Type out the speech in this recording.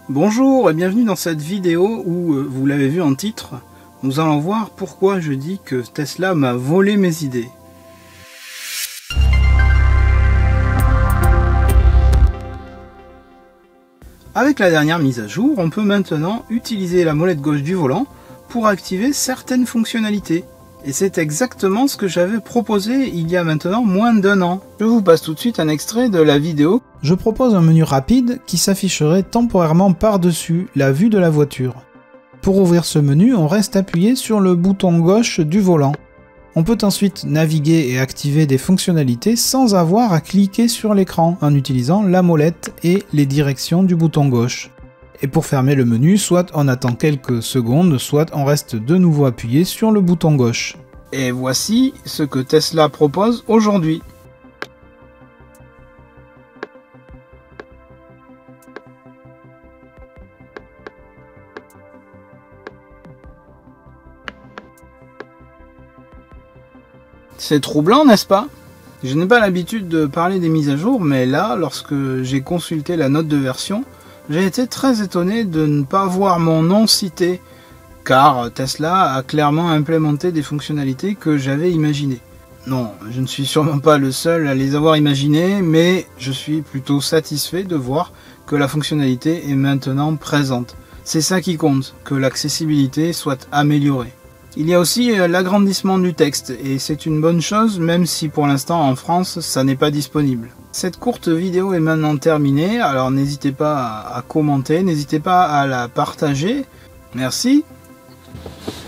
Bonjour et bienvenue dans cette vidéo où, vous l'avez vu en titre, nous allons voir pourquoi je dis que Tesla m'a volé mes idées. Avec la dernière mise à jour, on peut maintenant utiliser la molette gauche du volant pour activer certaines fonctionnalités. Et c'est exactement ce que j'avais proposé il y a maintenant moins d'1 an. Je vous passe tout de suite un extrait de la vidéo. Je propose un menu rapide qui s'afficherait temporairement par-dessus la vue de la voiture. Pour ouvrir ce menu, on reste appuyé sur le bouton gauche du volant. On peut ensuite naviguer et activer des fonctionnalités sans avoir à cliquer sur l'écran en utilisant la molette et les directions du bouton gauche. Et pour fermer le menu, soit on attend quelques secondes, soit on reste de nouveau appuyé sur le bouton gauche. Et voici ce que Tesla propose aujourd'hui. C'est troublant, n'est-ce pas? Je n'ai pas l'habitude de parler des mises à jour, mais là, lorsque j'ai consulté la note de version, j'ai été très étonné de ne pas voir mon nom cité, car Tesla a clairement implémenté des fonctionnalités que j'avais imaginées. Non, je ne suis sûrement pas le seul à les avoir imaginées, mais je suis plutôt satisfait de voir que la fonctionnalité est maintenant présente. C'est ça qui compte, que l'accessibilité soit améliorée. Il y a aussi l'agrandissement du texte, et c'est une bonne chose, même si pour l'instant en France, ça n'est pas disponible. Cette courte vidéo est maintenant terminée, alors n'hésitez pas à commenter, n'hésitez pas à la partager. Merci.